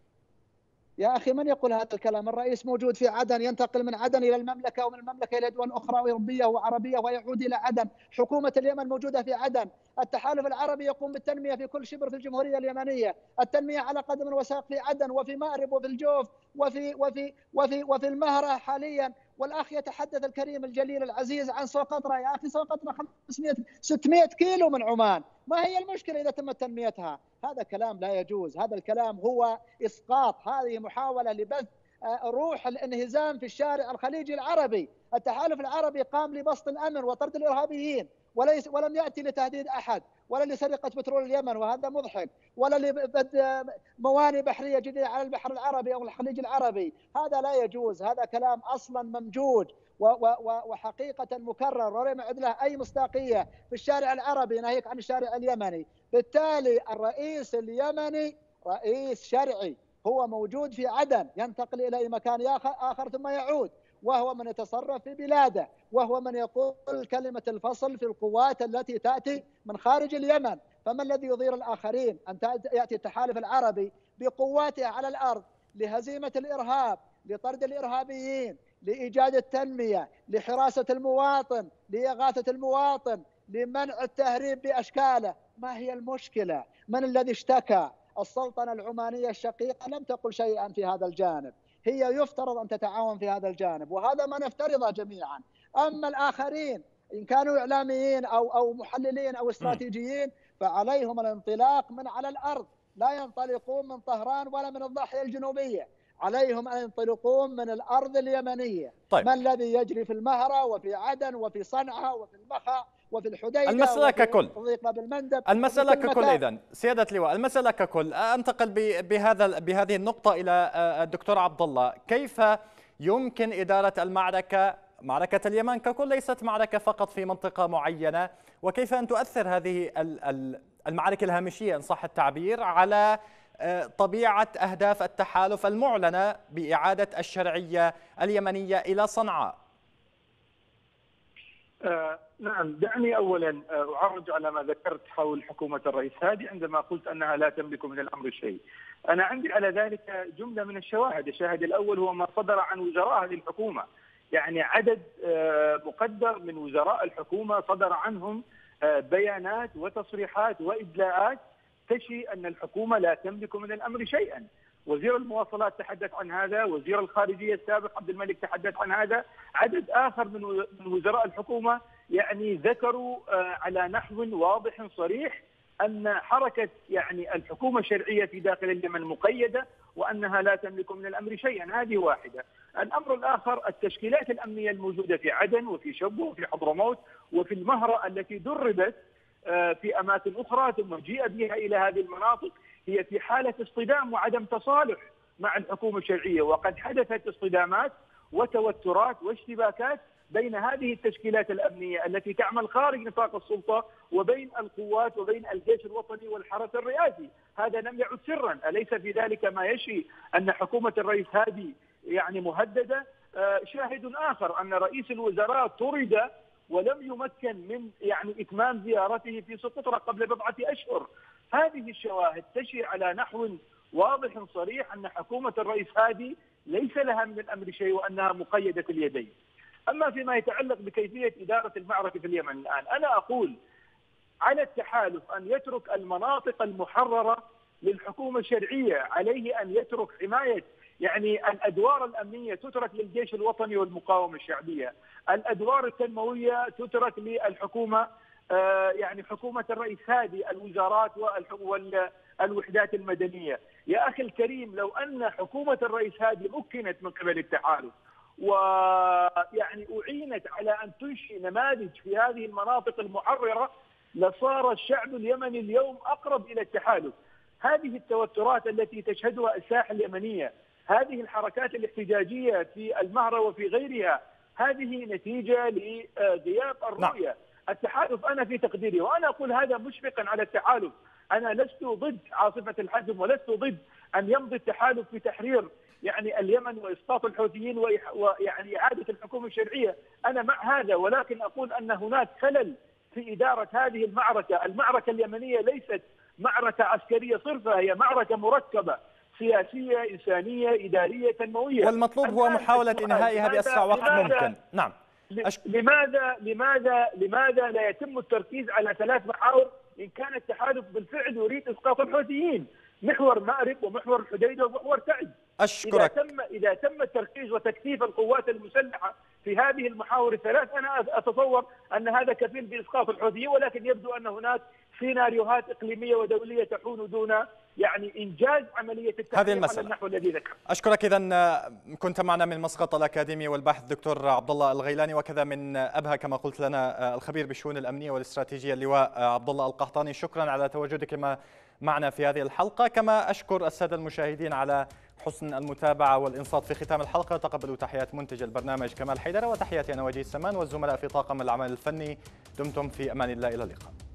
يا أخي من يقول هذا الكلام؟ الرئيس موجود في عدن، ينتقل من عدن إلى المملكة ومن المملكة إلى دول أخرى أوروبية وعربية ويعود إلى عدن. حكومة اليمن موجودة في عدن. التحالف العربي يقوم بالتنمية في كل شبر في الجمهورية اليمنية، التنمية على قدم وساق في عدن وفي مأرب وفي الجوف وفي وفي وفي وفي المهرة حاليا. والأخ يتحدث الكريم الجليل العزيز عن سوقطرة. يا أخي سوقطرة خمسمئة ستمئة كيلو من عمان، ما هي المشكلة إذا تمت تنميتها؟ هذا كلام لا يجوز، هذا الكلام هو إسقاط، هذه محاولة لبث روح الانهزام في الشارع الخليجي العربي. التحالف العربي قام لبسط الأمن وطرد الإرهابيين، وليس ولم يأتي لتهديد أحد ولا لسرقة بترول اليمن وهذا مضحك، ولا لبد موانئ بحرية جديدة على البحر العربي أو الخليج العربي. هذا لا يجوز، هذا كلام أصلا ممجوج وحقيقة مكرر ولم يعد له أي مصداقية في الشارع العربي ناهيك عن الشارع اليمني. بالتالي الرئيس اليمني رئيس شرعي، هو موجود في عدن، ينتقل إلى أي مكان آخر ثم يعود، وهو من يتصرف في بلاده، وهو من يقول كلمة الفصل في القوات التي تأتي من خارج اليمن. فما الذي يضير الآخرين أن يأتي التحالف العربي بقواته على الأرض لهزيمة الإرهاب، لطرد الإرهابيين، لإيجاد التنمية، لحراسة المواطن، لإغاثة المواطن، لمنع التهريب بأشكاله؟ ما هي المشكلة؟ من الذي اشتكى؟ السلطنة العمانية الشقيقة لم تقل شيئا في هذا الجانب، هي يفترض أن تتعاون في هذا الجانب، وهذا ما نفترضه جميعا. أما الآخرين إن كانوا إعلاميين أو أو محللين أو استراتيجيين فعليهم الانطلاق من على الأرض، لا ينطلقون من طهران ولا من الضاحية الجنوبية، عليهم أن ينطلقون من الأرض اليمنية. طيب. ما الذي يجري في المهرة وفي عدن وفي صنعاء وفي المخا وفي الحديدة المسألة ككل المسألة ككل إذن سيادة اللواء المسألة ككل أنتقل بهذا بهذه النقطة إلى الدكتور عبد الله. كيف يمكن إدارة المعركة معركة اليمن ككل، ليست معركة فقط في منطقة معينة، وكيف أن تؤثر هذه المعارك الهامشية إن صح التعبير على طبيعة أهداف التحالف المعلنة بإعادة الشرعية اليمنية إلى صنعاء؟ آه نعم، دعني اولا اعرج على ما ذكرت حول حكومه الرئيس هادي عندما قلت انها لا تملك من الامر شيء. انا عندي على ذلك جمله من الشواهد، الشاهد الاول هو ما صدر عن وزراء هذه الحكومه، يعني عدد آه مقدر من وزراء الحكومه صدر عنهم آه بيانات وتصريحات وادلاءات تشي ان الحكومه لا تملك من الامر شيئا. وزير المواصلات تحدث عن هذا، وزير الخارجيه السابق عبد الملك تحدث عن هذا، عدد اخر من وزراء الحكومه يعني ذكروا على نحو واضح صريح ان حركه يعني الحكومه الشرعيه في داخل اليمن مقيده وانها لا تملك من الامر شيئا. هذه واحده. الامر الاخر التشكيلات الامنيه الموجوده في عدن وفي شبوه وفي حضرموت وفي المهره التي دربت في اماكن اخرى ثم جيء بها الى هذه المناطق هي في حاله اصطدام وعدم تصالح مع الحكومه الشرعيه، وقد حدثت اصطدامات وتوترات واشتباكات بين هذه التشكيلات الامنيه التي تعمل خارج نطاق السلطه وبين القوات وبين الجيش الوطني والحرس الرئاسي. هذا لم يعد سرا، اليس في ذلك ما يشي ان حكومه الرئيس هادي يعني مهدده؟ شاهد اخر ان رئيس الوزراء طرد ولم يمكن من يعني اتمام زيارته في سقطرى قبل بضعه اشهر. هذه الشواهد تشير على نحو واضح صريح ان حكومه الرئيس هادي ليس لها من الامر شيء وانها مقيده اليدين. اما فيما يتعلق بكيفيه اداره المعركه في اليمن الان، انا اقول على التحالف ان يترك المناطق المحرره للحكومه الشرعيه، عليه ان يترك حمايه يعني الادوار الامنيه تترك للجيش الوطني والمقاومه الشعبيه، الادوار التنمويه تترك للحكومه آه يعني حكومه الرئيس هادي، الوزارات والوحدات المدنيه. يا اخي الكريم، لو ان حكومه الرئيس هادي مكنت من قبل التحالف ويعني اعينت على ان تنشئ نماذج في هذه المناطق المحرره لصار الشعب اليمني اليوم اقرب الى التحالف. هذه التوترات التي تشهدها الساحه اليمنيه، هذه الحركات الاحتجاجيه في المهره وفي غيرها، هذه نتيجه لغياب الرؤيه. نعم. التحالف انا في تقديري، وانا اقول هذا مشفقا على التحالف، انا لست ضد عاصفه الحزم ولست ضد ان يمضي التحالف في تحرير يعني اليمن واسقاط الحوثيين ويعني اعاده الحكومه الشرعيه، انا مع هذا، ولكن اقول ان هناك خلل في اداره هذه المعركه، المعركه اليمنيه ليست معركه عسكريه صرفه، هي معركه مركبه سياسيه، انسانيه، اداريه، تنمويه. والمطلوب هو محاوله انهائها باسرع وقت ممكن. نعم. أشك... لماذا لماذا لماذا لا يتم التركيز على ثلاث محاور ان كان التحالف بالفعل يريد اسقاط الحوثيين؟ محور مأرب ومحور الحديده ومحور تعز. اشكرك. اذا تم اذا تم التركيز وتكثيف القوات المسلحه في هذه المحاور الثلاث، انا اتصور ان هذا كفيل باسقاط الحوثيين، ولكن يبدو ان هناك سيناريوهات اقليميه ودوليه تحول دون يعني انجاز عمليه التحرير على النحو الذي ذكر. اشكرك. اذا كنت معنا من مسقط الاكاديمي والباحث دكتور عبد الله الغيلاني، وكذا من ابها كما قلت لنا الخبير بالشؤون الامنيه والاستراتيجيه اللواء عبد الله القحطاني. شكرا على تواجدك معنا في هذه الحلقه، كما اشكر الساده المشاهدين على حسن المتابعه والانصات. في ختام الحلقه تقبلوا تحيات منتج البرنامج كمال حيدر، وتحياتي انا وجيه السمان والزملاء في طاقم العمل الفني. دمتم في امان الله، الى اللقاء.